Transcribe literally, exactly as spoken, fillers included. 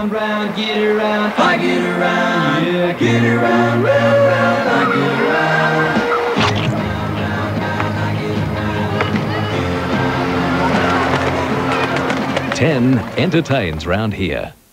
round, round, get around, I get around, yeah, get around, round, round, I get around. Ten entertains round here.